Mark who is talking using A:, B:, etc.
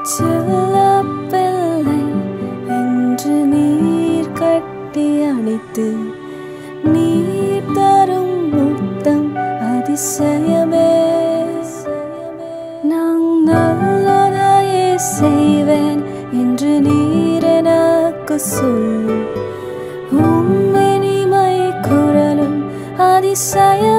A: செல்லப்பிள்ளை என்று நீர் கட்டி அணைத்து நீர் தரும் முத்தம் அதிசயமே. நான் நல்லதையே செய்வேன் என்று நீர் எனக்கு சொல். இனிமை குரலும் அதிசயம்.